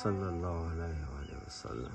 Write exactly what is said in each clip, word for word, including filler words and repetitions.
सल्लल्लाहु अलैहि वसल्लम।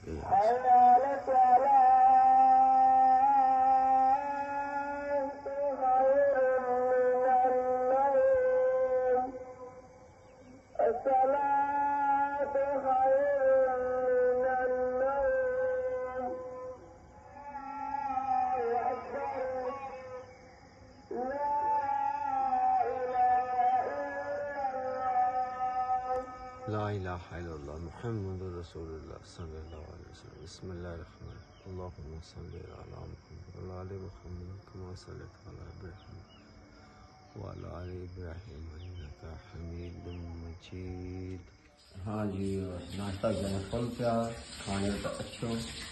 ला इलाहा इल्लल्लाह मुहम्मदुर रसूलुल्लाह सल्लल्लाहु अलैहि वसल्लम। बिस्मिल्लाहिर्रहमानिर्रहीम। अल्लाहुम्मा सल्लि अला मुहम्मद व अला आलि मुहम्मद कमा सल्लैता अला इब्राहीम व अला आलि इब्राहीम इन्नका हमीदुम मजीद। हाँ जी, नाश्ता करना फुल प्यार, खाने का अच्छो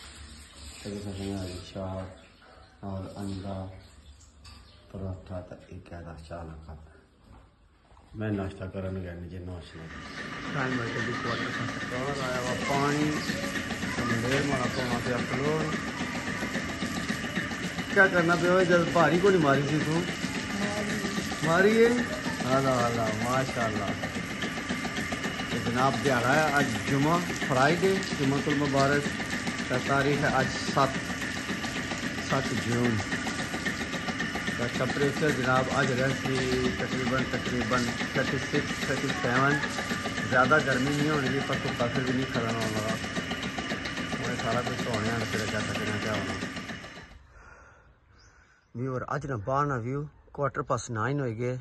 चाह और अंडा पराठा तो एक चाह ना खाता। मैं नाश्ता करने गया नीचे नाश्ता आया हुआ पानी मारा पाना पे फ्लोर। क्या करना पे जब भारी को नहीं मारी थी तू मारी है। हाला हाला माशाल्लाह। तो जनाब दिहाड़ा है आज जुमा फ्राइडे जुम्मतुल मुबारक। तारीख है आज सात सात जून। टेम्परेचर जनाब आज रहती तकरीबन तकरीबन थर्टी सिक्स थर्टी सेवन। ज़्यादा गर्मी नहीं होनी जी, पर धुप्पा फिर भी नहीं खत्म होने लगा। मैं सारा कुछ होने फिर क्या सकना क्या होना व्यू। और अज ना बाहर ना व्यू क्वार्टर पास नाइन हो गए।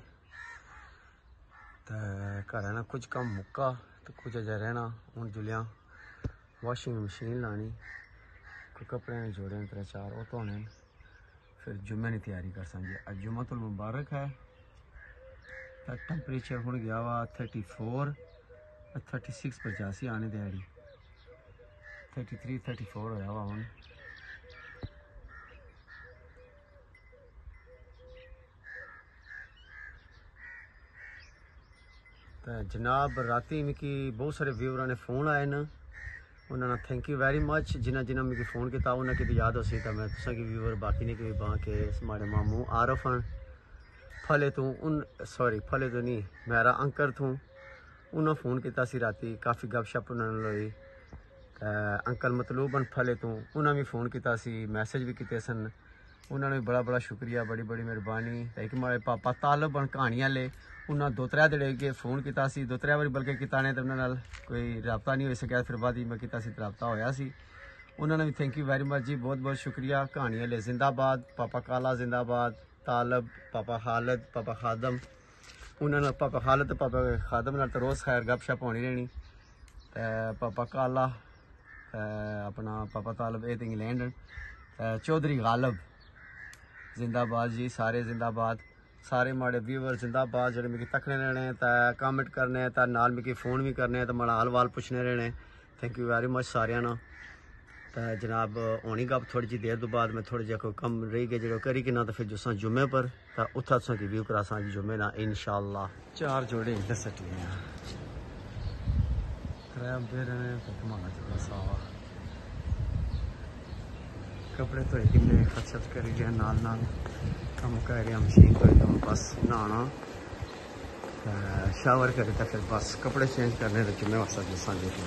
तो घर ना कुछ कम मुक्का तो कुछ अजा रहना। हूँ जुलिया वॉशिंग मशीन लानी, कोई कपड़े ने जोड़े त्रै चार वो धोने, फिर जुम्मे की तैयारी कर सकेंगे। अज जुम्मतुल मुबारक है। तो टैंपरेचर हूँ गया वा थर्टी फोर थर्टी सिक्स पचासी आने दिहाड़ी थर्टी थ्री थर्टी फोर होया वा हूँ। तो जनाब राती मिकी बहुत सारे व्यूअर ने फ़ोन आए न, उन्होंने थैंक यू वेरी मच। जिन्हें जिन्हें मिगी फ़ोन किया उन्हें कि याद हो सी। तो मैं तुसा की व्यूअर बाकी ने कि बाँ के माड़े मामू आरफ हैं फले तू उन सॉरी फले तो नहीं मेरा अंकर तू उन्हें फ़ोन किया सी राती। काफ़ी गपशप उन्होंने लोई। अंकल मतलूबन फले तू उन्हें भी फ़ोन किया सी, मैसेज भी किए सन। उन्होंने भी बड़ा बड़ा शुक्रिया, बड़ी बड़ी मेहरबानी। एक माड़े पापा तालबन कहानियाँ ले उन्हें दो त्रै दिने अगे फ़ोन किया सी, दो त्रै बारी बल्कि किता ने तो उन्होंने कोई रबता नहीं हो सकिया। फिर बाद ही मैं किया रबता होया सी। उन्होंने भी थैंक यू वेरी मच जी, बहुत बहुत शुक्रिया। कहानियाँ ले जिंदाबाद, पापा काला जिंदाबाद, तालब पापा खालिद पापा खादम। उन्होंने पापा खालिद तो पापा खादम ना तो रोज़ खैर गपशप होनी रहनी। पापा काला अपना पापा तालब ए तो इंग्लैंड। चौधरी गालब जिंदाबाद जी, सारे जिंदाबाद। सारे माड़े व्यूअर जिंदाबाद जो मिगी तकने रहने तो कमेंट करने तो नाल मिगी फ़ोन भी करने तो माड़ा हाल वाल पुछने रहने। थैंक यू वेरी मच सारिया ना। तो जनाब होनी गप थोड़ी जी देर तो बाद मैं थोड़े जहा कोई कम रही गए जो करी कि ना तो फिर जुसा जुम्मे पर तो उत्था तुसा की व्यू करा सा जुम्मे ना इंशाअल्लाह। चार जोड़े इधर सटियाँ त्रै बेरने तो कमाना जोड़ा सावा कपड़े धोए किन्ने खचत करी गया नाल नाल कम कर रहा मशीन तो एकदम बस नहाना शावर करे तो फिर बस कपड़े चेंज करने तो जुम्मे वास्ते दसा देखना।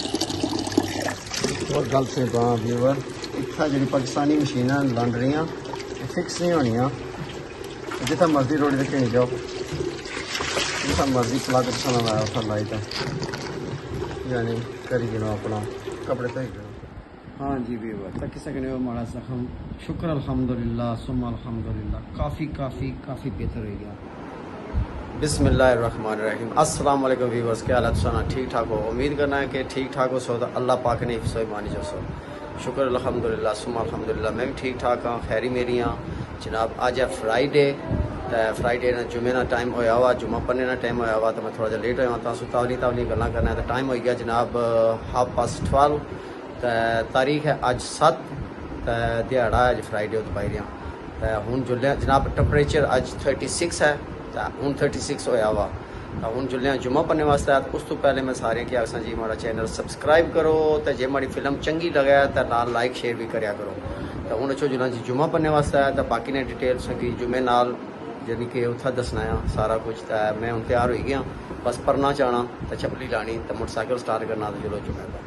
और गल से बाँ व्यूअर इतना जी पाकिस्तानी मशीन लॉन्ड्रियाँ फिक्स नहीं होनिया। जितना मर्जी रोड तक नहीं जाओ, जितना मर्जी प्लग लाया उतना लाई तो यानी करी गिनो अपना कपड़े धोई गिनो। हाँ जी व्यूअर तक सकने हो माड़ा जख्म शुक्र अल्हम्दुलिल्लाह सुम्मा अल्हम्दुलिल्लाह काफ़ी काफ़ी काफ़ी बेहतर हो गया। बिस्मिल्लाहिर्रहमानिर्रहीम। अस्सलाम वालेकुम व्यूअर्स, क्या हालत सुना ठीक ठाक हो? उम्मीद करना है कि ठीक ठाक हो। सो तो अल्लाह पाक ने हिफ्ज़ो ईमानी जो सो शुक्र अल्हम्दुलिल्लाह सुम्मा अल्हम्दुलिल्लाह मैं भी ठीक ठाक हाँ, खैरी मेरी हाँ। जनाब अज है फ्राइडे तो फ्राइडे ना जुम्मे ना टाइम होया हुआ, जुम्मा पढ़ने ना टाइम होया हुआ तो मैं थोड़ा जहा लेट होया तो तावली तावली गल्लां करना तो टाइम हो गया जनाब हाफ पास ट्वेल्व। तो तारीख है अज सत्त तो दिहाड़ा अज फ्राइडे दोपहर तो हूँ जुल्ले जनाब टैंपरेचर अज थर्टी सिक्स है तो हूँ थर्टी सिक्स होया हुआ तो हूँ जुल्ले जुम्मा पढ़ने वास्ते तो उस तो पहले मैं सारे की आखसा जी हमारा चैनल सबसक्राइब करो तो जे हमारी फिल्म चंगी लगे तो नाल लाइक शेयर भी कराया करो। तो हूँ अच्छो जुल्ला जी जुम्मा पढ़ने वास्ते है तो बाकी ने डिटेल्स की जुम्मे नाल यानी कि उत्थे दसना है सारा कुछ। तो मैं हूँ तैयार हो गया, बस परना चाहना तो चपली लानी तो मोटरसाइकिल स्टार्ट करना तो चलो जुम्मे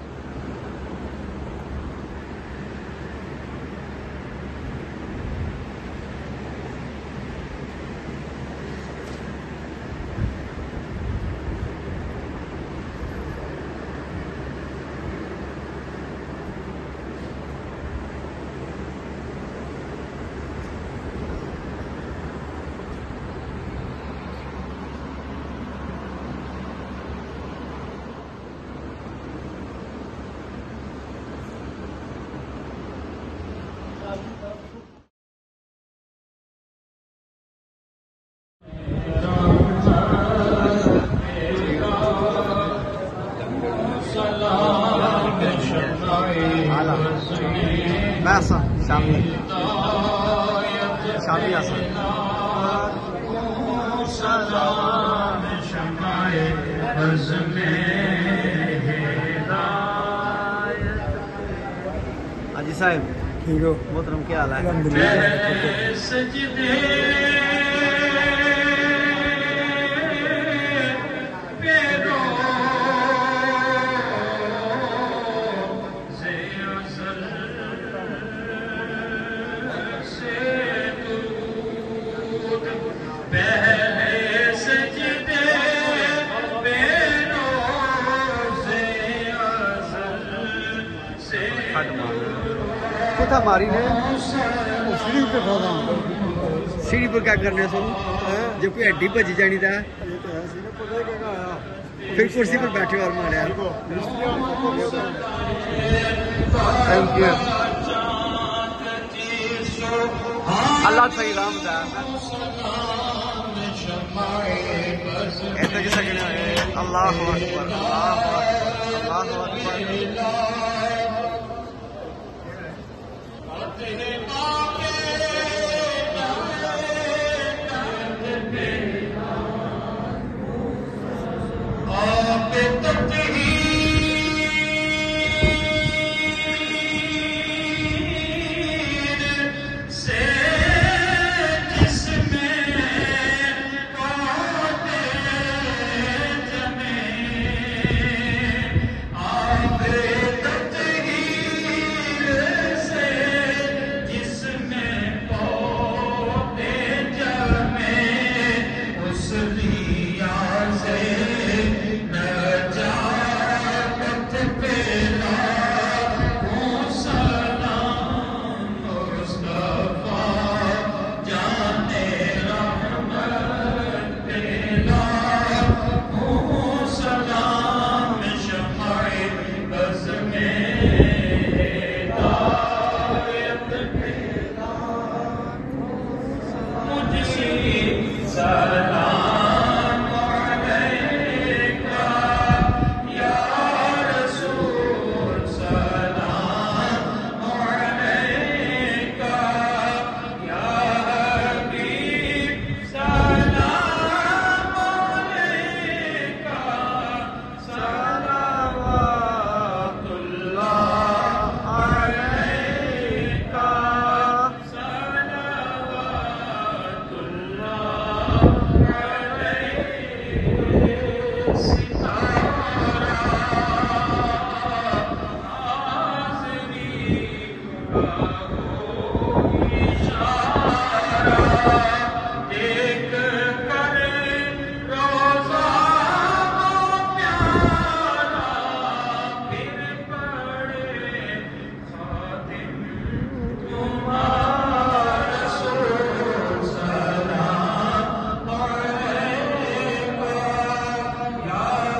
मैं आसा शामी शामी आसा हाँ जी साहब ठीक हो मोहतरम, क्या हाल है? हमारी ने सीढ़ी पे सीढ़ी पर क्या करने सुन जब कोई हड्डी भजी जानी था फिर कुर्सी पर बैठे और मारे। थैंक यू अल्लाह सही राम दा ऐसे किसा कहना है अल्लाह अकबर अल्लाह अकबर। या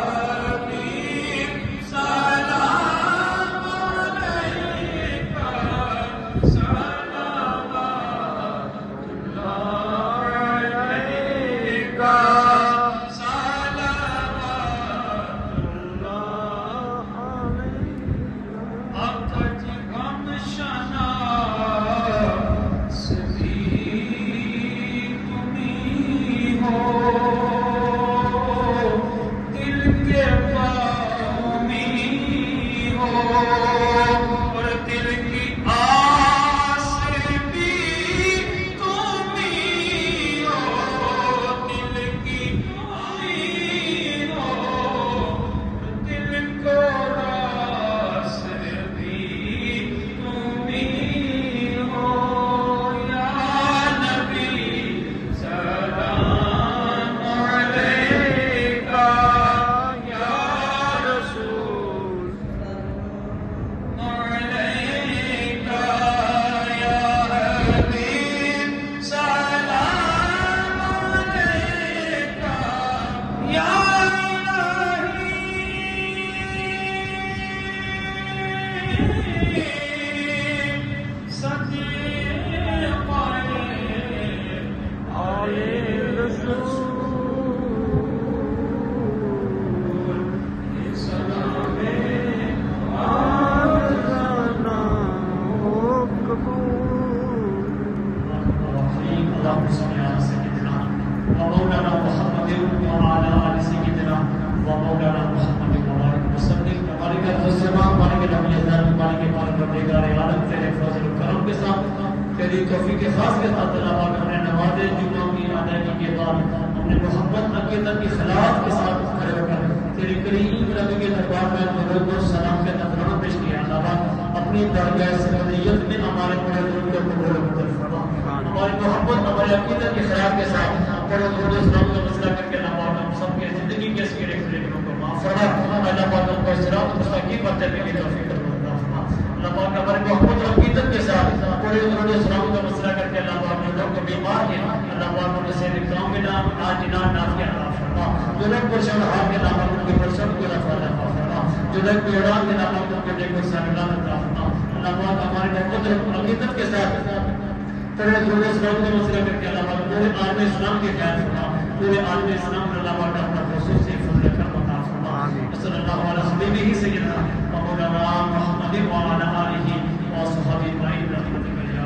तेरी तौफीक के खास के साथ अल्लाह पाक हमने नमाज़े जुमा की अदायगी के बाद अपने मोहब्बत अकीदत की खिलाफ के साथ खड़े होकर तेरी करीम नबी के दरबार में दुरूद और सलाम के नजराना पेश किया। अल्लाह पाक अपनी दरगाह सदरियत में हमारे पूरे दुरूद को कबूल फरमा। हमारी मोहब्बत हमारी अकीदत की खिलाफ के साथ पूरे दुरूद और सलाम का मसला करके अल्लाह पाक हम सबके जिंदगी के इसके गुनाहों को माफ फरमा। अल्लाह पाक हमको सिरात मुस्तकीम पर चलने की तौफीक अता फरमा। अल्लाह पाक हमारी मोहब्बत और अकीदत के साथ पूरे दुरूद और सलाम का मसला करके अल्लाह पाक ने लोग को बीमार है अल्लाह पाक उन्हें से इकराम में नाम आज जिना नाम के अता फरमा। जो लोग परेशान हाल के अल्लाह पाक उनके परेशान को रफा अता फरमा। जो लोग बेड़ान के अल्लाह पाक उनके देखो सामना अता फरमा। अल्लाह पाक हमारी मोहब्बत और अकीदत के साथ पूरे दुरूद और सलाम का मसला करके अल्लाह पाक पूरे आलम इस्लाम के ख्याल फरमा। पूरे आलम इस्लाम पर अल्लाह पाक अपना खुसूसी फजल करम अता फरमा। सल्लल्लाहु अलैहि हबीबिही सय्यदना व मौलाना मुहम्मद व अला आलिहि व सहाबिहि अजमईन रहमतुल्लाह या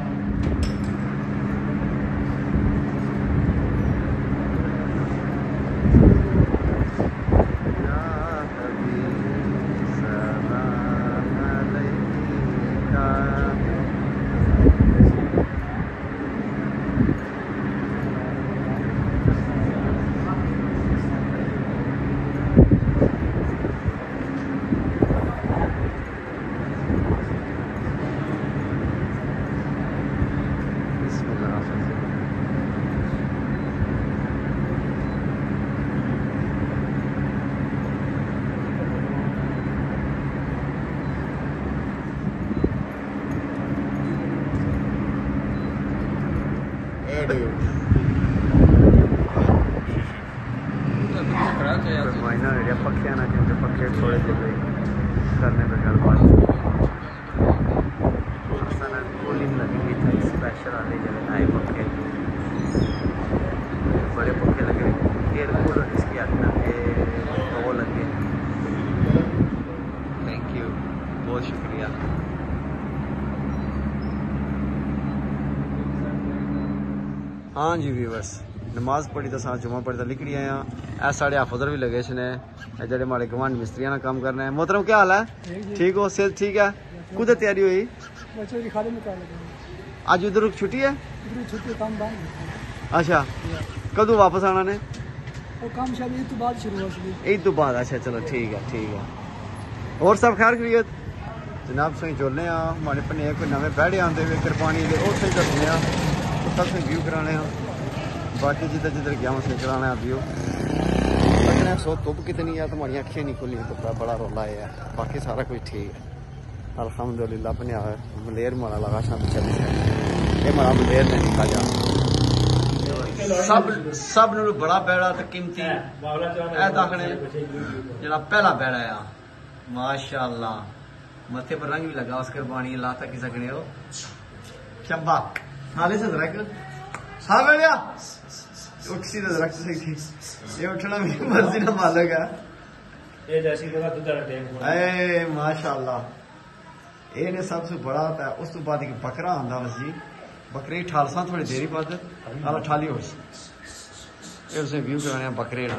पखे ना क्योंकि पखे थोड़े थोड़े करने पे गल बात कूलिंग लगी हुई थी स्पेशल वाले जगह आए पखे बड़े पखे लगे एयर कूलर इसकी आखना वो लगे। थैंक यू बहुत शुक्रिया। हाँ जी व्यूअर्स नमाज पढ़ी तो साथ जुमा पढ़ी तो निकली आया ऐ साढ़े हाफुदर भी लगे ने जेडे माड़े गवांढ मिस्त्रियां ना काम करना है। मोहतरम क्या हाल है? ठीक हो सेहत ठीक है? कुछ तैयारी हुई आज उधर छुट्टी है? अच्छा कदों वापस आना ने? ईद तो बाद। अच्छा चलो ठीक है ठीक है। और सब खैर खैरियत जनाब सही चलने हमारे भने कोई नवे बैठे आते हुए किरपानी उसे दसने सब व्यू कराने बाकी जिधर जिधर गया उसने चलाना व्यू लगना सो धुप कितनी है तुम्हारी अखियाँ नहीं खुली तो बड़ा रौला है। बाकी सारा कुछ ठीक है अल्हम्दुलिल्लाह। अपने मलेर मारा लगा शाम चल ये मारा मलेर ने निका जा सब सब नू बड़ा बैड़ा तो कीमती ए दाखने जरा पहला बैड़ा है माशाअल्लाह। मथे पर रंग भी लगा उस कुर्बानी ला तक सकने हो शब्बा हाले से दरक हाँ बेड़िया उठसी तो दरख्त से थी ये उठना मेरी मर्जी ना मालक है ये जैसी जगह दूध ए माशाअल्लाह। ये ने सबसे बड़ा होता है उस तो बाद एक बकरा आंदा बस जी बकरे ठालसा थोड़ी देरी बाद आला ठाली हो ये उसे व्यू कराने बकरे ना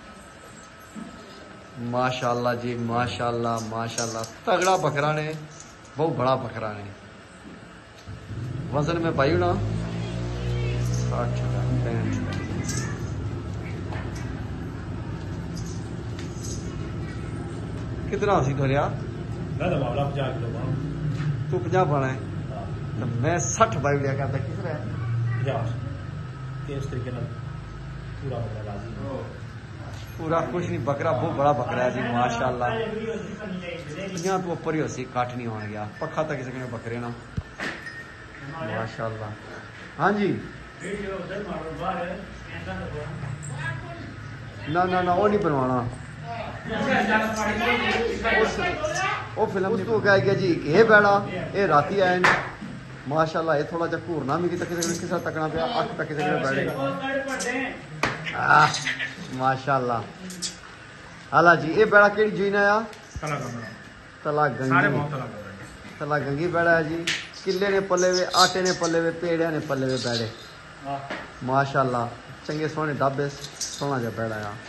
माशाअल्लाह जी माशाअल्लाह माशाअल्लाह तगड़ा बकरा ने बहुत बड़ा बकरा ने वजन में पाई ना साठ पैंठ कितना सी थोड़िया तू पचास पाना है तो मैं सठ बाई लिया करता किस रहा पूरा कुछ नहीं बकरा बहुत बड़ा बकरा है जी माशाअल्लाह। यहाँ तो ऊपर ही हो सी कट नहीं होने गया पखा तक किसी बकरे ना माशाअल्लाह। हाँ जी ना ना ना वो नहीं बनवाना वो फिल्म नहीं तो कह गया जी ये बैड़ा ये राती आए ने माशाल्लाह ये थोड़ा जा घूरना मिगी तक किस तरह तकना पिया अख तक किस बैठे माशाल्लाह हाला जी ये बैड़ा केड़ी जीन आया तला गंगी तला गंगी बैड़ा है जी किले ने पले वे आटे ने पले वे पेड़िया ने पले वे बैड़े माशाल्लाह चंगे सोने ढाबे सोना जा बैड़ा आ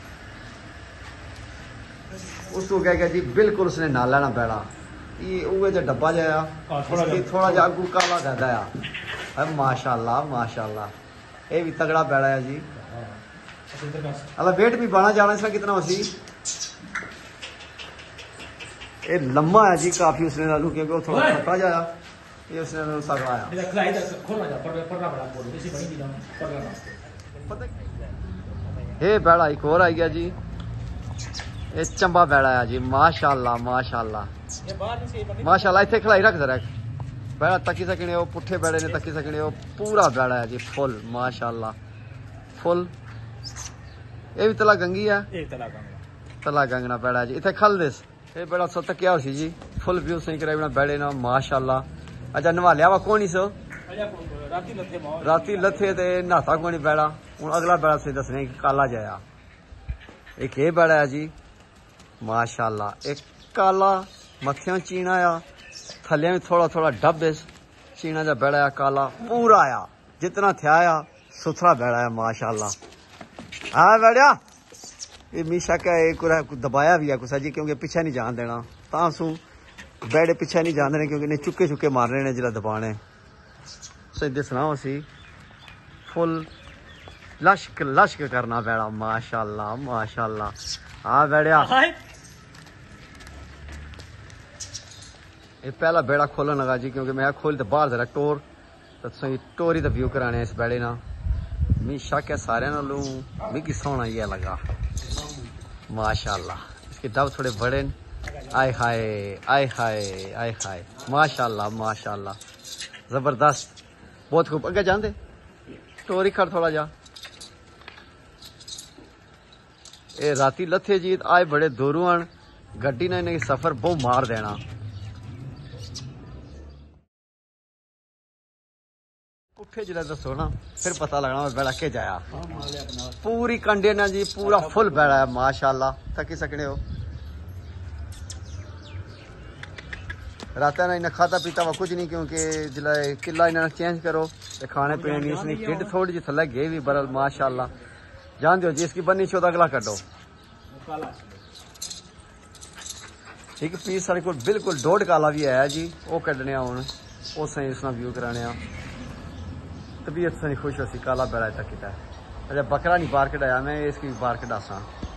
उसको कह गया जी बिल्कुल उसने ना लेना बैड़ा ये उहे जो डब्बा जाया थोड़ा जा अगू काला गदा आ माशाल्लाह माशाल्लाह ये भी तगड़ा बैड़ा है जी अल्लाह वेट भी बना जाना इसका कितना होसी ये लम्बा है जी काफी उसने नालू क्योंकि वो थोड़ा छोटा जाया ये उसने नालू तगड़ा आया ये बैड़ा एक और आ गया जी ये चंबा बैड़ा है जी माशाल्लाह माशाल्लाह माशाल्लाह इतने खिलाई रख दे बैड़ा तकी सकने हो पुट्ठे बैड़े ने तकी सकने हो पूरा बैड़ा है जी फुल माशाल्लाह फुल ये भी तला गंगी है तला गंगना बैड़ा है जी इतने खल दिस ये बड़ा सो तकिया हो सी जी फुल व्यू सही कराई बना बैड़े ना माशाल्लाह अच्छा नवालिया वा कौन सो राती लथे ते नहाता कौन बैड़ा हूँ अगला बैड़ा से दसने काला जाया एक ये बैड़ा है जी माशाल्लाह एक काला मथिया चीना आ थलिया भी थोड़ा थोड़ा डब चीना जा बैड़ा आ काला पूरा आया जितना थे आया सुथरा बैड़ा है माशाल्लाह हाँ बैठा ये मीशा का एक दबाया भी है कुछ जी क्योंकि पीछे नहीं जान देना तासू बैड़े पीछे नहीं जान देने क्योंकि नहीं चुके चुके मारने ने जिला दबाने सही दसना उसी फुल लश्क लश्क करना बैड़ा माशाल्लाह माशाल्लाह हाँ बैठा ये पहला बेड़ा खोलन लगा जी क्योंकि मैं खोल तो बाहर जरा टोर तो टोरी तो व्यू कराने इस बेड़े ना मी शक है सारे नालू मिगी सोना ये लगा माशाल्लाह इसके डब थोड़े बड़े आए हाय आए हाय आए हाय माशाल्लाह माशाल्लाह जबरदस्त बहुत खूब अगे जाते टोरी खड़ थोड़ा जा ये राती लथे जी आए बड़े दूरों आन गड्डी ने इन्हें सफर बहुत मार देना उठे जिला दसो ना फिर पता लगना बैड़ा के जाया पूरी कंडे ना जी पूरा फुल बैड़ा है माशाल्लाह थकी सकने हो रात ना इन्हें खाता पीता वा कुछ नहीं क्योंकि जिला किला इन्हें चेंज करो ते खाने पीने नहीं इसने ढिड थोड़ी जी थले गए भी बरल माशाल्लाह जान दो जी इसकी बनी चौदह अगला कटो एक पीस सारे को बिल्कुल डोड काला भी है जी वो कड्डने हूँ उस इसना व्यू कराने तबीयत से खुश हो सी काला बैड़ा तक किता अच्छा बकरा नहीं बाहर कढ़ाया मैं इसकी बाहर कढ़ासा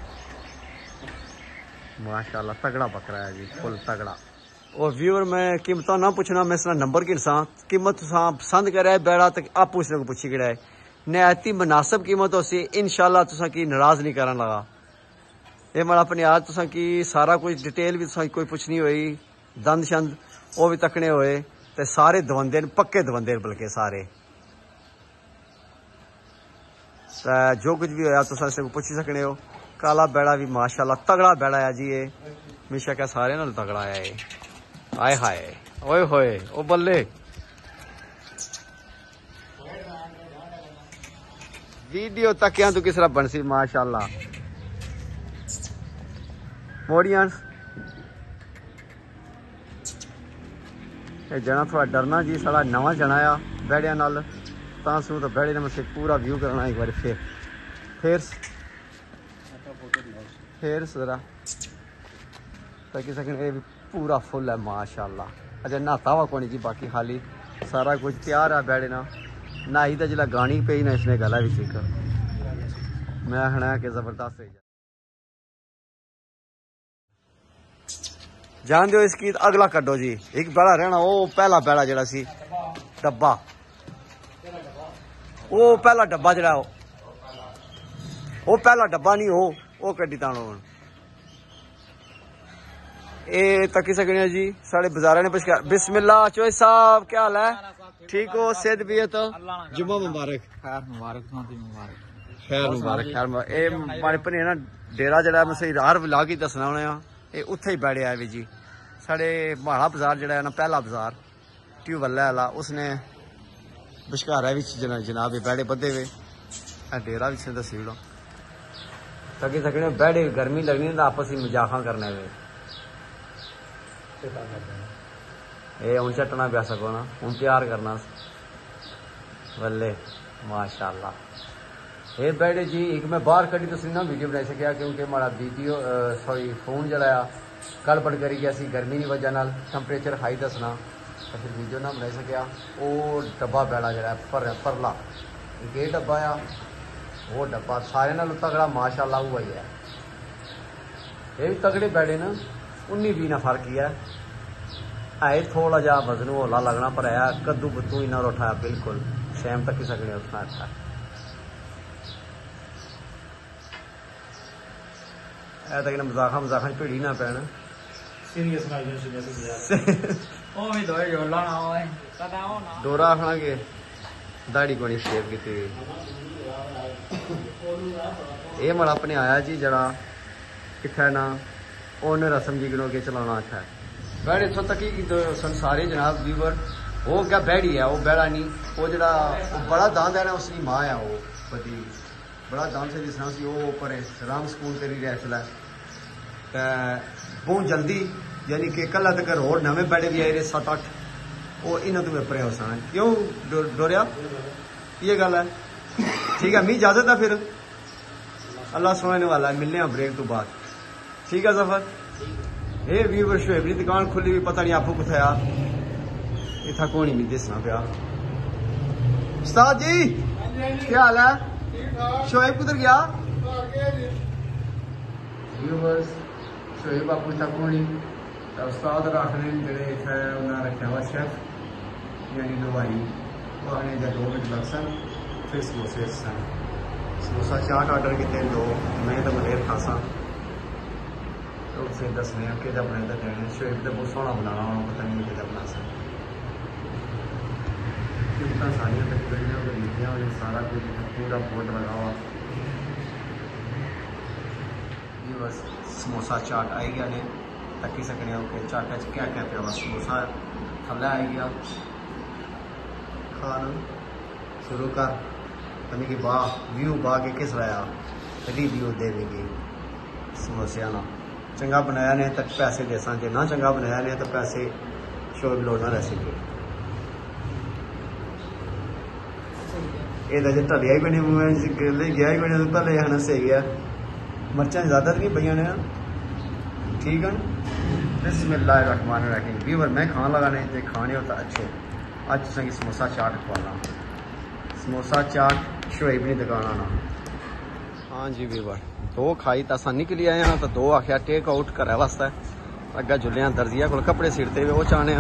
माशाल्लाह तगड़ा बकरा है जी फुल तगड़ा और व्यूअर मैं कीमत ना पूछना मैं इसका नंबर गिनसा कीमत पसंद करे बैड़ा तक आप पूछने को पूछी कड़ा है नहायती मुनासिब कीमत हो सी इंशाल्लाह तुसा की नाराज नहीं करन लगा ये मैं अपने आज तुसा की सारा कुछ डिटेल भी तुसा कोई पुछनी हुई दंद शंद वो भी तकने हुए ते सारे दवंदे पक्के दवंदे बल्कि सारे जो कुछ भी होया तुसा इसको पूछी सकने हो काला बैड़ा भी माशाल्लाह तगड़ा बैड़ा है जी ये हमेशा क्या सारे नाल तगड़ा है ये आए हाय ओए होए ओ बल्ले वीडियो तक यहाँ तू किस तरह बन सी माशाल्लाह मोडियंस जना थोड़ा डरना जी सारा नवा जना आ बैड़िया नाल तासू तो बैड़े ने मुझसे पूरा व्यू करना एक बार फिर फिर फिर जरा ताकि सकने ये भी पूरा फुल है माशाल्लाह अच्छा नहाता हुआ कौन जी बाकी खाली सारा कुछ तैयार है बैड़े ना नहाई तो जिला गानी पे ना इसने गला भी सीख मैं हना के जबरदस्त है जान दो इसकी अगला कड्डो जी एक बैड़ा रहना वो पहला बैड़ा जरा सी डब्बा वो पहला डब्बा जरा वो पहला डब्बा नहीं हो वो कड्डी तानो ए तकी सकने जी साढ़े बाजारा ने पुछ बिस्मिल्लाह चोई साहब क्या हाल है ठीक हो सेहत भी है तो जुम्मा मुबारक खैर मुबारक मुबारक खैर मुबारक खैर मुबारक ए मारे भने ना डेरा जड़ा मैं सही हर व्लॉग ही दसना होने आ ये उत्थे ही बैठे है भी जी साढ़े म्हाड़ा बाजार जड़ा है ना पहला बाजार ट्यूबवेल वाला उसने बशकारा भी जना जनाब बैठे बधे हुए डेरा भी से दसी विड़ो तकी सकने बैठे गर्मी लगनी तो आपस ही मजाका करने वे ये हूँ चटना प्या सको ना हूँ प्यार करना बल्ले माशाअल्लाह ये बैठे जी एक मैं बाहर कड़ी तो ना वीडियो बनाई सकिया क्योंकि हमारा वीडियो सॉरी फोन जरा गड़बड़ करी गया सी गर्मी की वजह नाल टैंपरेचर हाई दसना तो फिर वीडियो ना बनाई सकिया वो डब्बा बैड़ा जरा पर परला ये डब्बा आ वो डब्बा सारे नाल तगड़ा माशाअल्लाह हुआ ही है ये भी तगड़े बैठे ना उन्नी भी ना फर्क ही है है थोड़ा जा वजन होला लगना पर है कद्दू बुद्दू इन्ना उठाया बिल्कुल सेम तक ही सकने उतना अच्छा ऐ तक मजाखा मजाखा भिड़ी ना पैन डोरा आखना के दाड़ी को शेव की ये मड़ा अपने आया जी जरा कितना ना ओने रसम जी गिनो के चलाना अच्छा है बैठ इतों तक ही तो संसारी जनाब व्यूवर वो क्या बैड़ी है वो बैड़ा नहीं वो जरा बड़ा दांद है ना उसकी माँ है वो बड़ी बड़ा दांद से जिस तरह से वो ऊपर राम स्कूल तेरी रैसल है बहुत जल्दी यानी कि कल तक और नवे बैड़े भी आए सत्त अठ वो इन्होंने तुम्हें परे हो सन क्यों डोरिया ये गल है ठीक है मी इजाजत है फिर अल्लाह सुनाने वाला है मिलने ब्रेक तो बाद ठीक है सफर ये व्यूवर शोएब की दुकान खुली भी पता नहीं आपको कुछ यार इतना कौन ही दसना पिया उस्ताद जी क्या हाल है शोएब कुधर गया व्यूवर्स शोएब आपको इतना कौन ही उस्ताद रखने जेडे इतना उन्हें रखा हुआ शेफ यानी दवाई वो आने जब दो मिनट लग सन फिर समोसे सन समोसा चाट ऑर्डर किए दो मैं तो मलेर खासा तो उसे दसने कि बनाए तो देने शोएब तो बहुत सोहना बनाना पता नहीं कि बना सकते सारिया तकरीबन लिखिया हुई सारा कुछ पूरा बोर्ड लगा हुआ ये बस समोसा चाट आई गया ने तकी सकने ओके चाटा च क्या क्या पिया समोसा थल्ले आई गया खाना शुरू कर तनी कि वाह व्यू बा के किस रहा रिव्यू देगी समोसिया ना चंगा बनाया ने तक पैसे दे जे ना चंगा बनाया ने तो पैसे शोएब लोड़ ना रह सके ये ढलिया ही बने ले गया ही बने तो ले आना सही गया मर्चा ज्यादा नहीं पई ने ठीक है बिस्मिल्लाहिर्रहमानिर्रहीम व्यूअर मैं खान लगा नहीं तो खाने होता अच्छे अज संगी समोसा चाट खवाना समोसा चाट शोएब की दुकान आना हाँ जी व्यूअर दो खाई तो असा निकली आए हाँ तो दो आख्या टेक आउट करे वास्ते अगर जुलिया दर्जिया को कपड़े सिरते हुए वो चाहने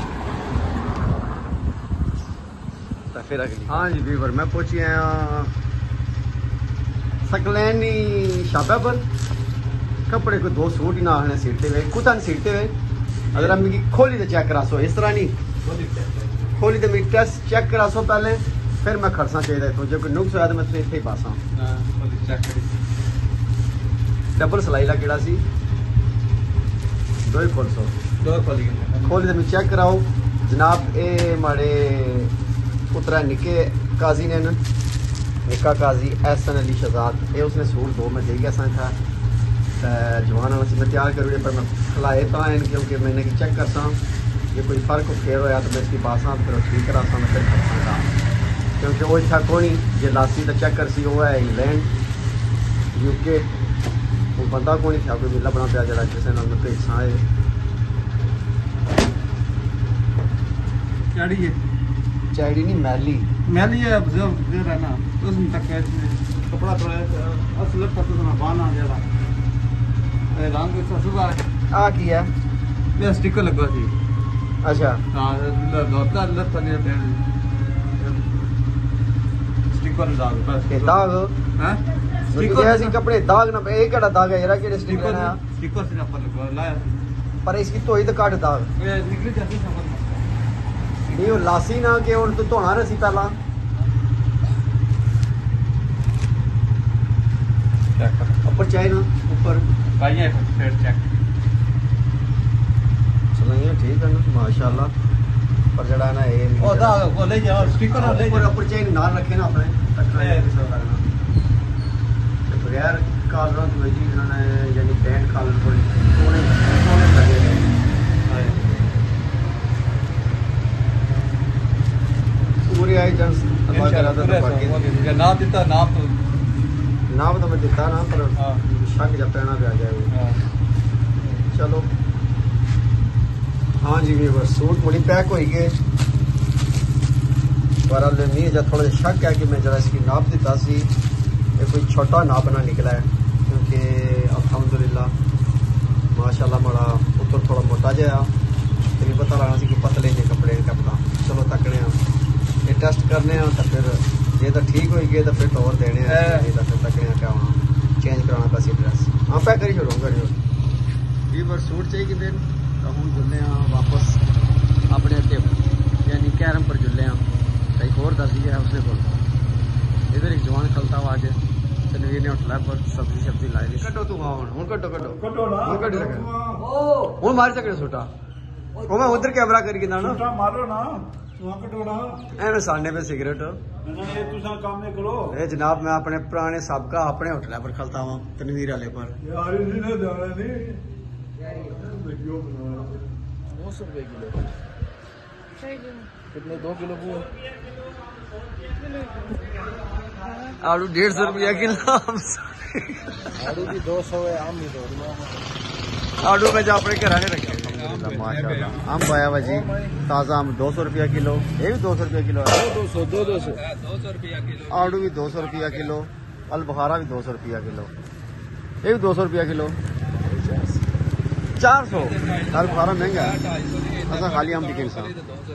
तो फिर अगली हाँ जी व्यूअर मैं पहुंची आया सकलैनी शाबा पर कपड़े को दो सूट ही ना आने सीटते हुए कुछ सीटते हुए अगर मिगी खोली तो चेक करा सो इस तरह नहीं खोली तो मेरी टेस्ट चेक करा सो पहले फिर मैं खड़सा चाहिए तो जो कोई नुक्स होया तो मैं इतने ही पासा डबल सिलाई का केड़ा सी दो ही खोल सो दो खोली खोली तो मैं चेक कराओ जनाब ये माड़े पुत्रा निके काजी ने निका काजी एहसन अली शहजाद ये उसने सूट दो मैं दे गया सा था जवान मैं तैयार करूँ पर मैं खिलाए तो आए क्योंकि मैंने कि चेक कर सा ये कोई फर्क फेर होया तो मैं इसकी पासा फिर ठीक करा सा मैं फिर खड़ा क्योंकि वो इच्छा कोनी जे लासी तो चेक कर सी वो है इंग्लैंड यूके वो बंदा को नहीं था कोई मिला बना पाया जरा किसी ने भेजा है चाड़ी है चाड़ी नहीं मैली मैली है ऑब्जर्व है ना उसमें तक कपड़ा थोड़ा असल तक तो बाना जरा रंग सुबह आ की है ये स्टिकर लगा थी अच्छा हां दोता लत नहीं स्टिकर दाग बस के दाग हैं स्टिकर ऐसे कपड़े दाग ना एक केड़ा दाग है यार केड़े स्टिकर है स्टिकर से पर लगा लाया पर इसकी तो ही तो काट दाग ये निकली जाती समझ नहीं वो लासी ना के और तो धोना रसी पहला ऊपर चाहिए ना ऊपर पाइए फिर चेक चलाइए ठीक है ना माशाल्लाह पर जड़ा ना ये ओ दा को ले जाओ स्पीकर ले ऊपर ऊपर चाहिए नाल रखे ना अपने टकरा के सब करना तो बगैर कालरों की वजह इन्होंने यानी बैंड कालर को कोने कोने लगे पूरी आई चांस अल्लाह करा तो बाकी ना देता नाम तो नाम तो मैं देता ना पर हां शक जब पैना पे आ जाएगा चलो हाँ जी भी बस सूट मुड़ी पैक हो गए पर अल्ले नहीं जब थोड़ा शक है कि मैं जरा इसकी नाप दिता सी ये कोई छोटा नाप ना निकला है क्योंकि अल्हम्दुलिल्लाह माशाल्लाह बड़ा ऊपर थोड़ा मोटा जाया तो नहीं पता लगना सी कि पतले ने कपड़े का पता चलो तकने ये टेस्ट करने तो फिर ये तो ठीक हो गए तो फिर तो और देने नहीं तो फिर तकने क्या होना चेंज कराना पैसे ड्रेस हाँ पैक करी छोड़ो करियो ये बार सूट चाहिए कि दिन तो हम जुल्ले वापस अपने अगे यानी कैरम पर जुल्ले एक और दस दिया है उसने को इधर एक जवान खलता हुआ आज तनवीर ने उठला पर सब्जी सब्जी लाई दी कटो तू हां हुन कटो कटो कटो ना हुन कट लगे ओ हुन मार सकड़े सूटा ओ मैं उधर कैमरा करके ना सूटा मारो ना वहां कटो ना एवे सामने पे सिगरेट ना ये तुसा काम नहीं करो ए जनाब मैं अपने पुराने सबका अपने होटल पर खलता हूं तनवीर वाले पर यार इसी ने जाना नहीं वीडियो बना दो सौ रुपए किलो कितने दो किलो हुए आलू डेढ़ सौ रुपया किलो आलू भी दो सौ है आम भी दो आलू में जो अपने घर ने रखे माशाल्लाह अम्ब आया हुआ जी ताज़ा अम्ब दो सौ रुपया किलो ये भी दो सौ रुपया किलो है दो सौ दो दो सौ दो सौ रुपया किलो आलू भी दो सौ रुपया किलो अल बुखारा भी दो सौ रुपया किलो ये भी दो सौ रुपया किलो चार सौ अल बुखारा महंगा है ऐसा खाली अम्ब की इंसान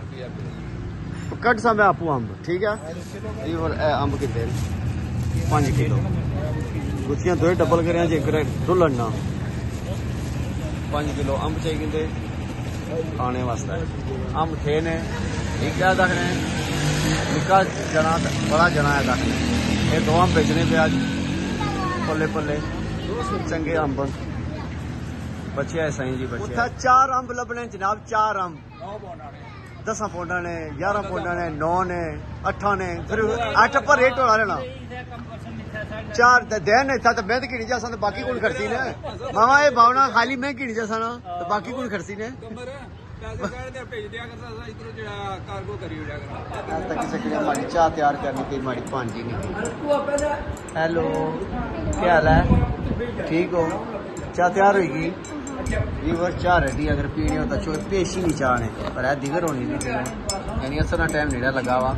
कट सा मैं आपू अम्ब ठीक है ये और अम्ब के तेल पाँच किलो गुच्छियाँ दो डबल करें जेकर डुलन ना पाँच किलो अम्ब चाहिए खाने वास्ते अम्ब थे ने एक क्या दखने निका जना बड़ा जना है दखने ये दो अम्ब बेचने पे आज पल्ले पल्ले चंगे अम्ब बच्चे है सही जी बच्चे चार अम्ब लबने जनाब चार अम्ब दसा पौंडा ने ग्यारह पौंडा ने नौ ने अठा ने फिर अठ पर रेट होना रहना चार देन था तो मैं तो गिनी जा बाकी कौन खर्ची ने मामा ये भावना खाली मैं गिनी जा सा तो बाकी कौन खर्ची ने हमारी चाह तैयार करनी थी हमारी भांजी ने हेलो क्या हाल है ठीक हो चाह तैयार होगी वीवर चाह रेडी अगर पीनी हो तो चो पेश ही नहीं चाहने पर है दिगर होनी नहीं यानी असर टाइम नेड़ा लगा वा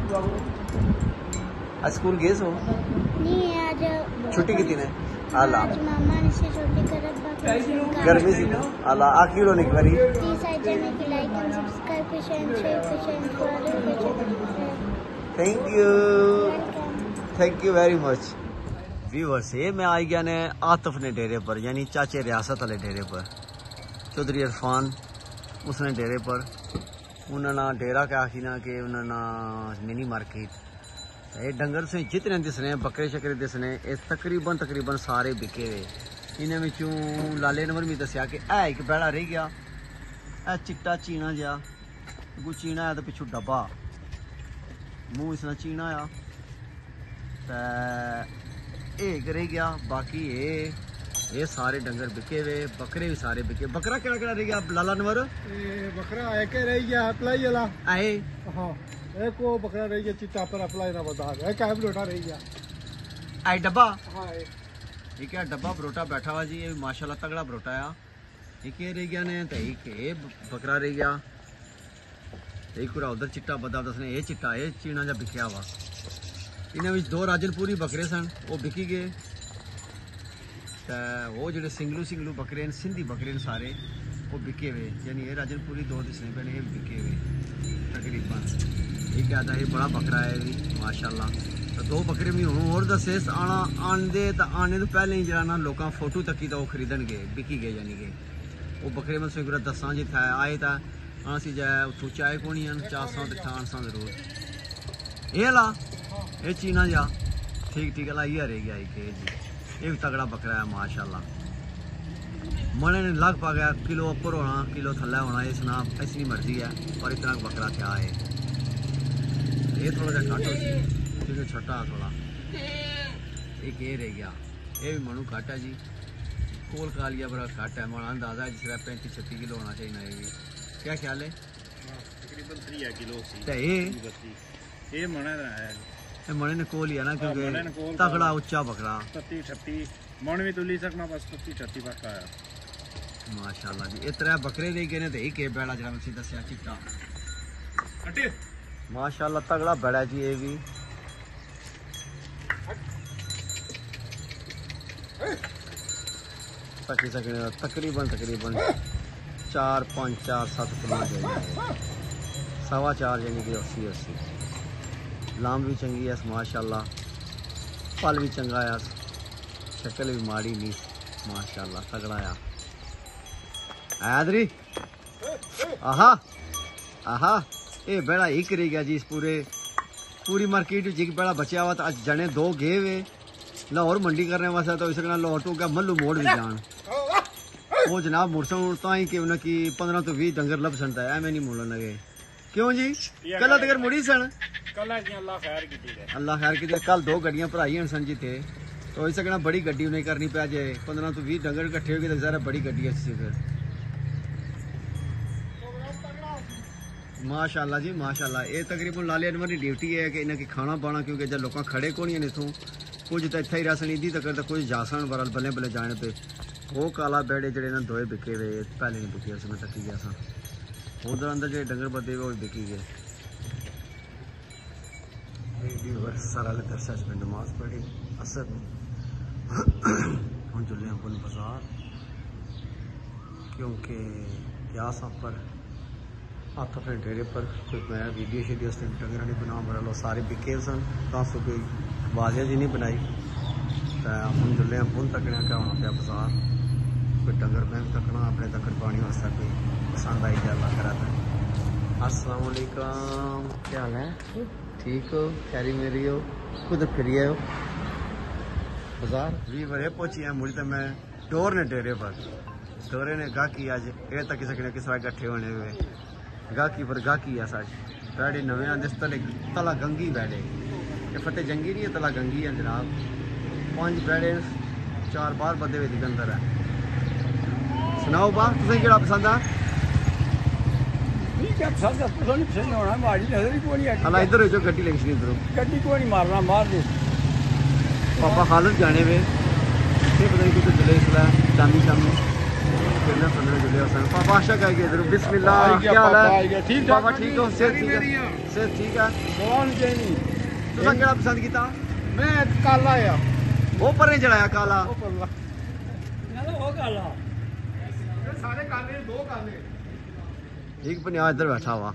आज स्कूल गए सो नहीं आज छुट्टी की ने आला मामा ने से छुट्टी कर गर्मी सी आला आखिर होने की बारी प्लीज आई चैनल को लाइक एंड सब्सक्राइब फिश एंड शेयर फिश and follow thank you thank you very much viewers ये मैं आई गया ने आतिफ ने डेरे पर यानी चाचे रियासत वाले डेरे पर चौधरी इरफान उसने डेरे पर उन्होंने डेरा क्या आखी ना कि उन्होंने मिनी मार्केट ये डंगर से जितने दिसने बकरे शकरे दिसने ये तकरीबन तकरीबन सारे बिके हुए इन्हें विचों लाले नंबर भी दसिया कि है एक बैड़ा रह गया है चिट्टा चीना जहा कोई चीना है तो पिछू डब्बा मुँह इसना चीना आ एक रह गया बाकी ये ये सारे डंगर बिके हुए बकरे भी सारे बिके बकरा केड़ा केड़ा रह गया लाला नंबर बकरा एक रह गया अप्लाई वाला आए हाँ एक वो बकरा रह गया चिट्टा पर अप्लाई ना बता एक है बरोटा रह गया आई डब्बा हाँ ठीक है डब्बा बरोटा बैठा हुआ जी ये माशाल्लाह तगड़ा बरोटा आ एक ये रह गया ने तो एक ये बकरा रह गया एक पूरा उधर चिट्टा बदा दसने ये चिट्टा ये चीना जा बिकया हुआ इन्हें दो राजनपुरी बकरे सन वो बिकी गए तो वो जो सिंगलू सिंगलू बकरे सिंधी बकरे सारे वो बिके हुए यानी ये राजनपुरी दो दिसने पे ये बिके हुए तकरीबन ये क्या था ये बड़ा बकरा है भी माशाल्लाह तो दो बकरे भी हूँ और दसे आना आने तो आने तो पहले ही जरा ना लोग फोटो तकी तो खरीदन गए बिकी गए यानी कि वो बकरे में सो दसा जिथे आए तो असी जाए उतों चाय कोनी चाह सौ तो खान सा जरूर ये ला ये चीना जा ठीक ठीक ला ये रह गया एक जी ये भी तगड़ा बकरा है माशाल्लाह। मने ने लगभग किलो ऊपर होना किलो थल्ला होना, इस ना ऐसी मर्जी है और इतना बकरा क्या है। ये थोड़ा सा घट हो सी क्योंकि छोटा थोड़ा, एक ये रह गया, ये भी मनु घट है जी। कोल कालिया बड़ा घट है, माना अंदाजा है जिस तरह पैंतीस छत्तीस किलो होना चाहिए ना। ये क्या ख्याल है? तकरीबन तीस किलो सी। तो ये ये मने है, ये मने ने कोल ही है ना, क्योंकि तगड़ा उच्चा बकरा पत्ती छत्ती मन भी तुली सकना, बस पत्ती छत्ती पक्का है माशाल्लाह जी। ये त्रै बकरे दे गए ने ते एक बैड़ा जरा मैं दसिया चिट्टा माशाल्लाह तगड़ा बैड़ा जी। ये भी तकी सकने तकरीबन तकरीबन चार पाँच चार सात किलो चाहिए, सवा चार यानी कि अस्सी अस्सी। लाम भी चंगी है माशाल्लाह, पल भी चंगा है, शक्ल भी माड़ी नहीं माशाल्लाह तगड़ा आ। आदरी आहा आहा ये बेड़ा ही करी गया जी। इस पूरे पूरी मार्केट एक बेड़ा बचा हुआ, तो अज जने दो गए वे लाहौर मंडी करने वास्ते, तो इसके लाहौर तो क्या मल्लू मोड़ भी जान वो जनाब मुड़सन उड़ता ही कि उन्हें की पंद्रह तो बीस डंगर लब सन है, मैं नहीं मोड़न लगे। क्यों जी कल तक मुड़ी सन? अल्लाह खैर की अल्लाह खैर की। कल दो गड्डियां भराई सन जी थे, तो इस सकना बड़ी गड्डी उन्हें करनी पै जाए। पंद्रह तो बीस डंगर इकट्ठे हो गए तो ज़रा बड़ी गड्डी अच्छी फिर माशाल्लाह जी माशाल्लाह। ये तकरीबन लाले अनवर की ड्यूटी है कि इन्हें खाना पाना, क्योंकि जब लोग खड़े को नहीं इतों कुछ तो इतना ही रहसन इधी तक, तो कुछ जासन बरल बल्ले बल्ले जाने पे। वो काला बेड़े जड़े ना दोए बिके हुए, पहले नहीं बिके उसमें तकी गया सा। उधर अंदर जो डंगर बदे वो बिकी गए। सारा दरसा में नमाज पढ़ी असर हम चले अपन बाजार, क्योंकि यहाँ सब पर हाथ अपने डेरे पर कोई मैं वीडियो शीडियो से डंगर नहीं बना बड़ा लो सारे बिके सन, तो कोई वाजिया जी नहीं बनाई। तो हम जुले अपन तकने क्या होना पाया बाजार, कोई डंगर मैं तकना अपने तकड़ पानी वास्ते कोई पसंद आई जा अल्लाह करा। अस्सलाम वालेकुम, क्या हाल है? ठीक हो? कैरी मेरी हो? खुद फिरिए हो बाजार भी बड़े पहुंची है मुड़ी। तो मैं डोर ने डेरे पर डोरे ने गाकी अज ये तक सकने किस तरह इकट्ठे होने हुए गाकी पर गाकी है सच बैठे नवे आंदे तले तला गंगी बैठे। ये फतेह जंगी नहीं है, तला गंगी है जनाब। पांच बैठे चार बार बदे हुए अंदर है। सुनाओ बा तुसें केड़ा पसंद आ? अल्लाह इधर जो गड्डी लगी सी इधरों गड्डी को नहीं मारना मार दे। पापा खालद जाने वे ये पता नहीं कुछ जुले इसला शामी शामी कितना पंद्रह जुले सन। पापा आशा का इधर बिस्मिल्लाह क्या हाल है? ठीक पापा ठीक हो? सेहत ठीक है? सेहत ठीक है? तुसें केड़ा पसंद कीता? मैं काला या वो परे चढ़ाया काला वो काला सारे काले दो काले एक बनिया इधर बैठा हुआ।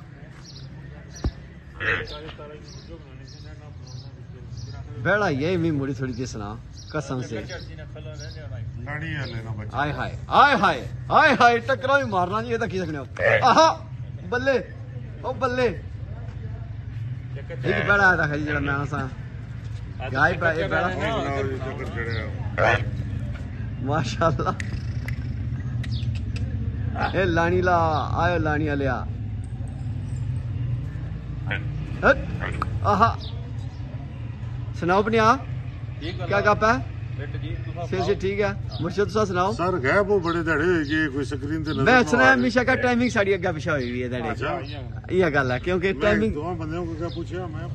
बेड़ा ये मी मुड़ी थोड़ी जी सुना कसम से। आय हाय आय हाय आय हाय टकरा भी मारना जी, ये तो की सकने हो। आहा बल्ले ओ बल्ले एक बेड़ा आया था जी जरा मैं सा गाय पे ये बेड़ा माशाल्लाह। ए लानी ला आयो लानी आलिया आहा सुनाओ अपनिया क्या गप है? से से ठीक है मुर्शिद सा सुनाओ। सर गए वो बड़े धड़े हुए कि कोई स्क्रीन ते मैं सुना हमेशा का टाइमिंग साड़ी अग्गा पिछा हुई है धड़े। ये गल है क्योंकि टाइमिंग दो बंदों को क्या पूछा मैं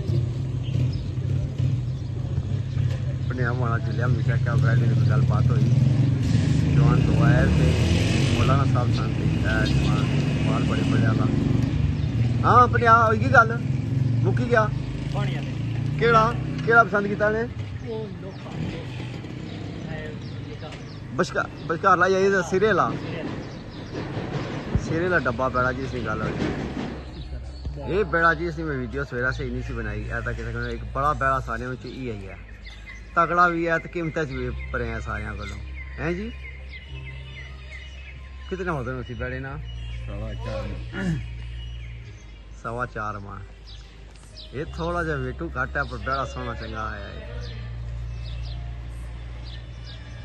अपने हम वहां चले हमेशा क्या बैठे ने गल बात हुई जवान तो आए थे मौलाना साहब शांति माल बड़े बड़े आला। हाँ अपने आ की गल मुक्की गया केड़ा केड़ा पसंद किया ने बशका बशकार ला ये सिरे ला सिरे ला डब्बा बेड़ा जी इसकी गल हुई। ये बेड़ा जी इसने मैं वीडियो सवेरा से नहीं सी बनाई ऐसा कि एक बड़ा बेड़ा सारे ही है तगड़ा भी है तो कीमत भी पर है सारे को हैं जी। कितने होते हैं बैठे ना? सवा चार माह। ये थोड़ा जा वेटू घट है पर बड़ा सोना चंगा है।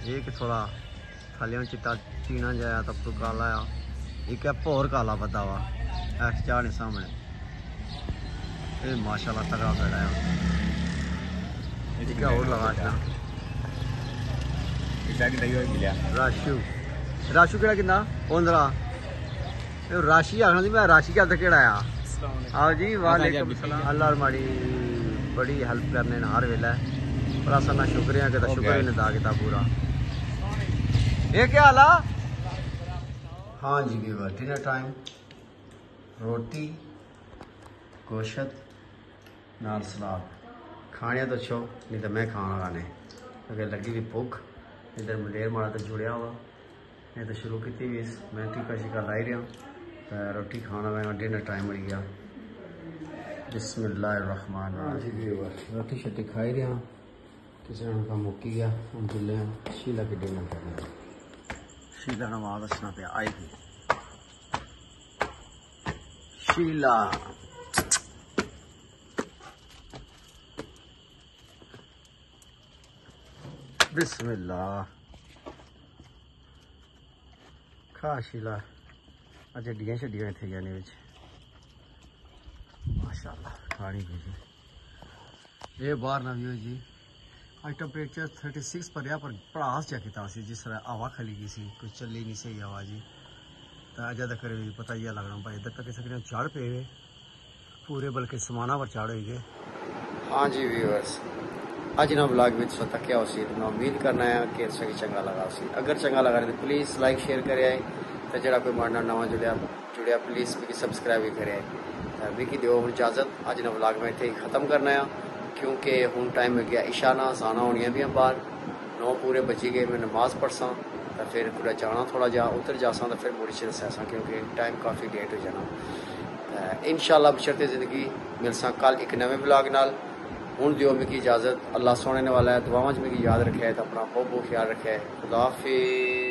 ये कि थोड़ा थल्यों चिट्टा चीना जाया तब तो काला आ एक है भोर काला बदा वा ऐस चाह ने सामने ये माशाल्लाह तगड़ा पेड़ा है क्या और लगा इतना राशु राशु केड़ा किन्ना पंद्रह राशि आखना सी मैं राशि क्या केड़ा आ आओ जी वालेकुम सलाम अल्लाह माड़ी बड़ी हेल्प करने हर वेला पर असा ना शुक्रिया कि शुक्र ही अदा किया पूरा ये क्या हाल आ हाँ जी व्यूअर डिनर टाइम रोटी गोश्त नाल सलाद खाने तो छो नहीं तो मैं खाना खाने अगर लगी भी भुख इधर मलेर माड़ा तो जुड़िया हुआ नहीं तो शुरू की भी मैं टीका शिका लाई रहा तो रोटी खाना मैं डिनर टाइम मिल गया बिस्मिल्लाहिर्रहमान जी व्यूअर रोटी शोटी खाई रहा किसी का मुक्की गया हम चले शीला के डिनर करने शीला नवाज दसना पे आएगी शीला बिस्मिल्लाह खा शीला अज हड्डियां शड्डियां इतने जाने माशाल्लाह खानी भी जी ये बाहर ना व्यू जी अज टैंपरेचर थर्टी सिक्स पर रहा पर भड़ास जा किता सी जिस तरह हवा खली गई सी कुछ चली नहीं सही हवा जी तो अज तक पता ही लगना भाई इधर तक सकने चढ़ पे पूरे बल्कि समाना पर चढ़ हो गए हाँ जी व्यूअर्स अज ना ब्लॉग में तुम तकिया उसी मैं उम्मीद करना है कि तुसें चंगा लगा उसी अगर चंगा लगा तो प्लीज़ लाइक शेयर करे तो जो कोई माड़ा नवा जुड़िया जुड़िया प्लीज़ मिगी सब्सक्राइब भी करे मिगी दिओ हूँ इजाजत अज ना ब्लॉग में इतने खत्म करना है क्योंकि हूँ टाइम हो गया इशा ना आना होनिया भी बाहर नौ पूरे बजी गए मैं नमाज पढ़सा तो फिर पूरा जाना थोड़ा जा उधर जासा तो फिर मुड़ी से दसा क्योंकि टाइम काफ़ी लेट हो जाना इंशाअल्लाह बशर्ते ज़िंदगी मिलसा कल एक नवे ब्लॉग नाल हूँ दिओ मिगी इजाजत अल्लाह सोने वाला है दुआवां च मिगी याद रखे तो अपना बहुत बहुत ख्याल रखे खुदा हाफिज़।